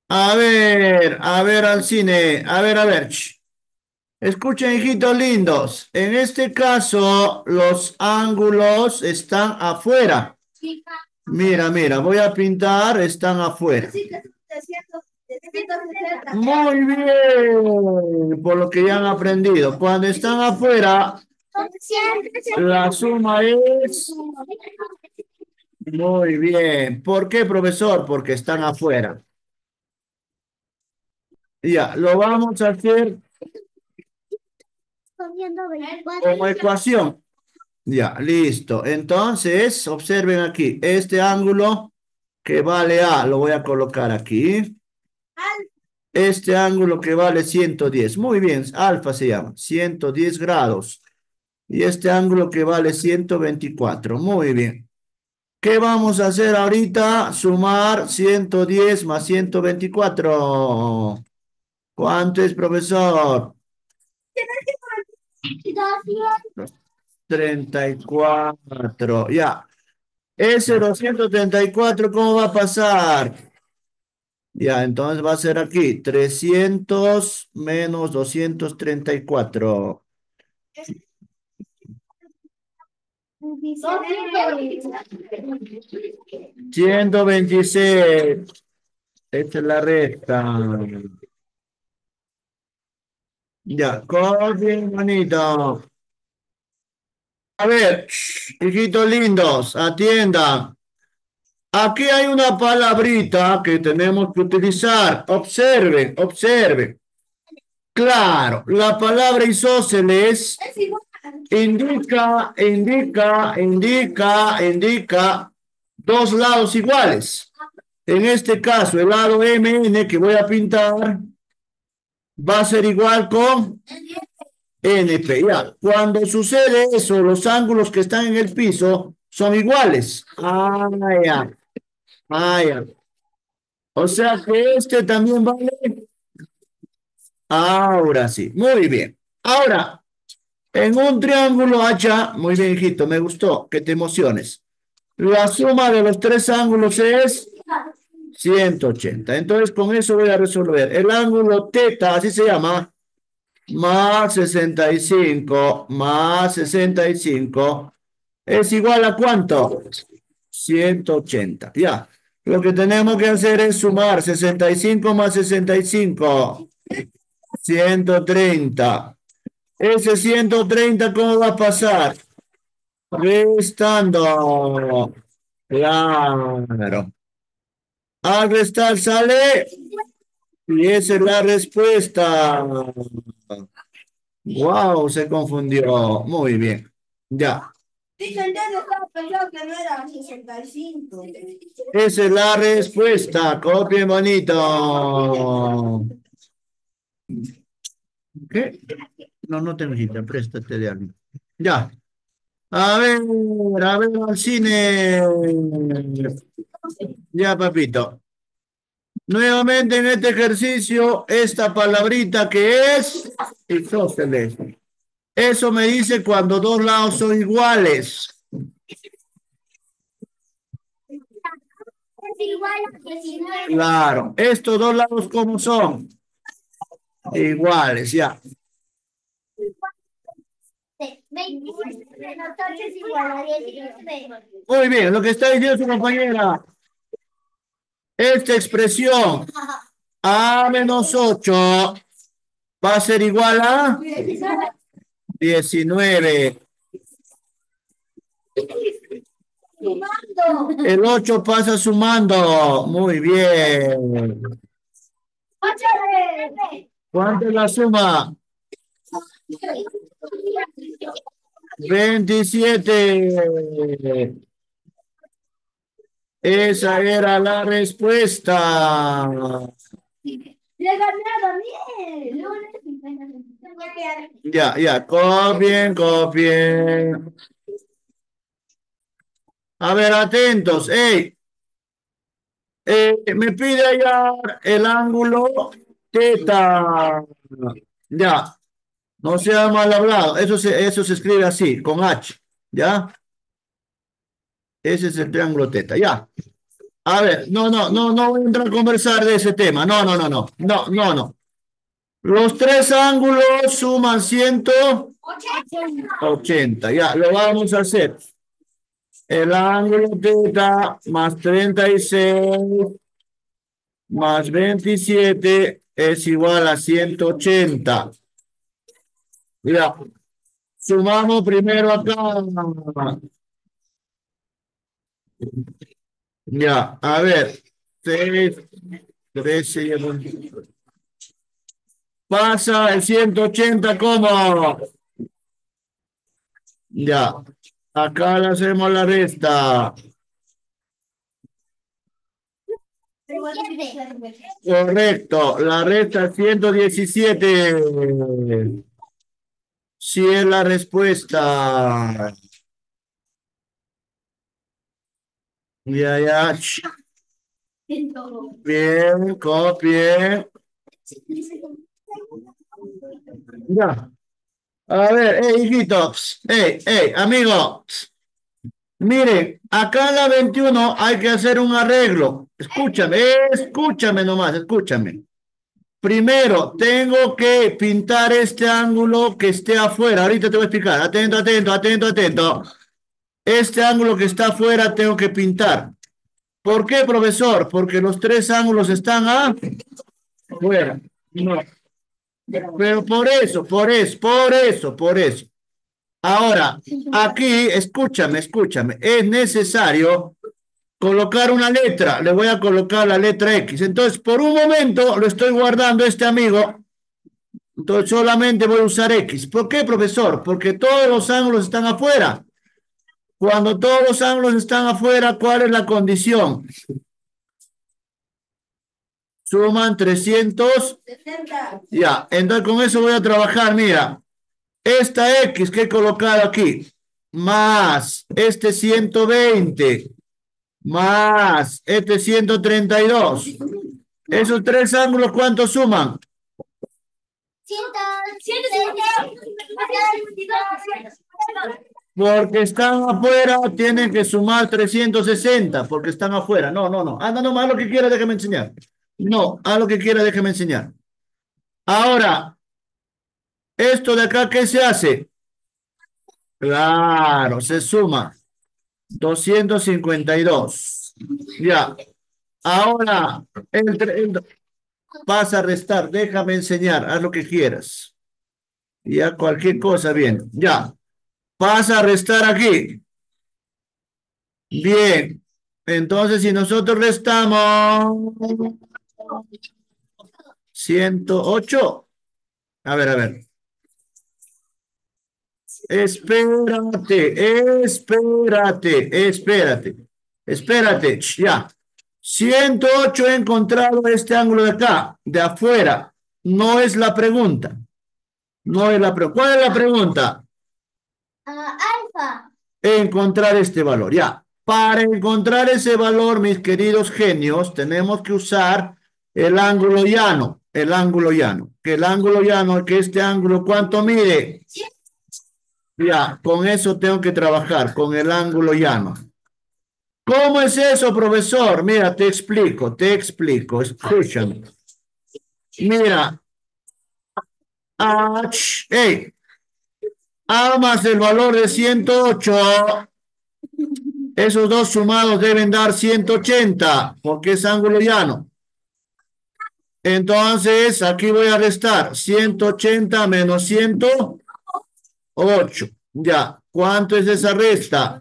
A ver al cine, a ver. Escuchen, hijitos lindos. En este caso, los ángulos están afuera. Mira, voy a pintar, están afuera. Muy bien, por lo que ya han aprendido. Cuando están afuera, la suma es... Muy bien. ¿Por qué, profesor? Porque están afuera. Ya, lo vamos a hacer como ecuación. Ya, listo. Entonces, observen aquí, este ángulo que vale A, lo voy a colocar aquí. Este ángulo que vale 110. Muy bien, alfa se llama, 110 grados. Y este ángulo que vale 124. Muy bien. ¿Qué vamos a hacer ahorita? Sumar 110 más 124. ¿Cuánto es, profesor? 34. Ya. Ese 234, ¿cómo va a pasar? Ya, entonces va a ser aquí 300 menos 234. 126. Esta es la recta. Ya, copien, manito. A ver, hijitos lindos, atiendan. Aquí hay una palabrita que tenemos que utilizar. Observen, observen. Claro, la palabra isósceles indica dos lados iguales. En este caso, el lado MN que voy a pintar va a ser igual con NP. Ya. Cuando sucede eso, los ángulos que están en el piso son iguales. Ya. Ya. O sea que este también vale. Ahora sí, muy bien. Ahora, en un triángulo hacha, muy bien, hijito, me gustó, que te emociones. La suma de los tres ángulos es 180. Entonces, con eso voy a resolver. El ángulo teta, así se llama, más 65 más 65 es igual a ¿cuánto? 180. Ya. Lo que tenemos que hacer es sumar 65 más 65. 130. Ese 130, ¿cómo va a pasar? Restando. Claro. Al restar sale. Y esa es la respuesta. Wow, se confundió. Muy bien. Ya. Dice, entonces estaba pensando que no era 65. Esa es la respuesta. Copien bonito. ¿Qué? No, no te necesitas. Préstate de algo. Ya. A ver al cine. Ya, papito. Nuevamente en este ejercicio, esta palabrita que es isósceles. Eso me dice cuando dos lados son iguales. Es igual a 19. Claro, estos dos lados ¿cómo son? Iguales, ya. 29. Entonces es igual a 19. Muy bien, lo que está diciendo su compañera, esta expresión A menos 8 va a ser igual a 19. Sumando. El 8 pasa sumando. Muy bien. ¿Cuánto es la suma? 27. Esa era la respuesta. Le gané a Daniel. Ya, copien, copien. A ver, atentos. Ey, me pide hallar el ángulo teta. Ya, no sea mal hablado. Eso se escribe así, con H. ¿Ya? Ese es el triángulo teta. Ya. A ver, no voy a entrar a conversar de ese tema. No. Los tres ángulos suman 180. Ya, lo vamos a hacer. El ángulo θ más 36 más 27 es igual a 180. Ya, sumamos primero acá. Ya, a ver. 6, 13 y pasa el 180 como. Ya, acá le hacemos la resta. Correcto, la resta es 117. Sí es la respuesta. Ya. Bien, copien. Ya. A ver, hijitos. Amigos. Miren, acá en la 21 hay que hacer un arreglo. Escúchame nomás, escúchame. Primero, tengo que pintar este ángulo que esté afuera. Ahorita te voy a explicar. Atento. Este ángulo que está afuera tengo que pintar. ¿Por qué, profesor? Porque los tres ángulos están afuera. No. Pero por eso. Ahora, aquí, escúchame. Es necesario colocar una letra. Le voy a colocar la letra X. Entonces, por un momento lo estoy guardando este amigo. Entonces, solamente voy a usar X. ¿Por qué, profesor? Porque todos los ángulos están afuera. Cuando todos los ángulos están afuera, ¿cuál es la condición? Suman 300. Ya, entonces con eso voy a trabajar. Mira, esta X que he colocado aquí, más este 120, más este 132. Esos tres ángulos, ¿cuántos suman? 160. Porque están afuera, tienen que sumar 360, porque están afuera. No. Anda nomás, haz lo que quiera, déjame enseñar. No, haz lo que quiera, déjame enseñar. Ahora, esto de acá, ¿qué se hace? Claro, se suma 252. Ya. Ahora, vas a restar, déjame enseñar, haz lo que quieras. Ya cualquier cosa, bien. Ya. Pasa a restar aquí. Bien. Entonces, si nosotros restamos 108. A ver. Espérate. Ya. 108 he encontrado este ángulo de acá, de afuera. No es la pregunta. No es la pregunta. ¿Cuál es la pregunta? Alfa. Encontrar este valor. Ya. Para encontrar ese valor, mis queridos genios, tenemos que usar el ángulo llano. El ángulo llano. Que este ángulo, ¿cuánto mide? Ya, con eso tengo que trabajar, con el ángulo llano. ¿Cómo es eso, profesor? Mira, te explico, escúchame. Mira, A más el valor de 108, esos dos sumados deben dar 180, porque es ángulo llano. Entonces, aquí voy a restar 180 menos 108. Ya, ¿cuánto es esa resta?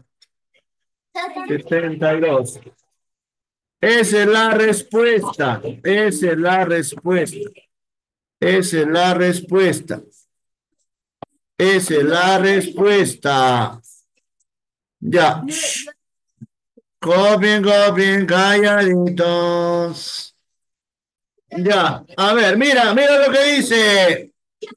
72. Esa es la respuesta. Esa es la respuesta. Esa es la respuesta. Esa es la respuesta. Ya. Copien, calladitos. Ya. A ver, mira lo que dice.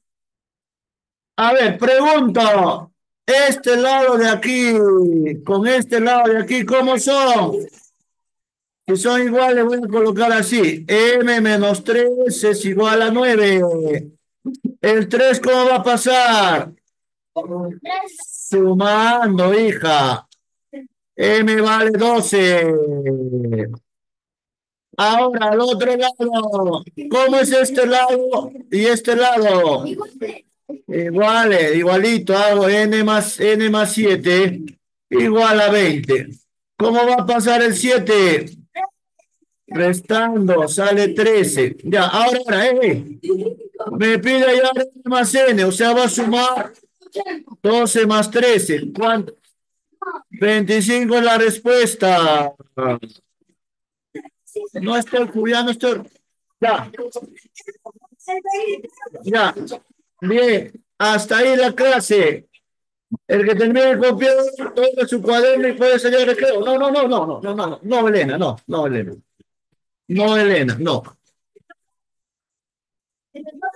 A ver, pregunto. Este lado de aquí, con este lado de aquí, ¿cómo son? Si son iguales, voy a colocar así. M menos 3 es igual a 9. ¿El 3 cómo va a pasar? Sumando, hija. M vale 12. Ahora, al otro lado. ¿Cómo es este lado y este lado? Igual, igualito, hago n más 7 igual a 20. ¿Cómo va a pasar el 7? Restando, sale 13. Ya, ahora, me pide ya n más n, o sea, va a sumar 12 más 13. ¿Cuánto? 25 es la respuesta. No estoy cuidando, estoy. Ya, ya. Bien, hasta ahí la clase. El que termine copiando todo su cuaderno y puede salir al recreo. No, no, no, no, no, no, no, no, no, Elena, no, no, Elena. No, Elena, no.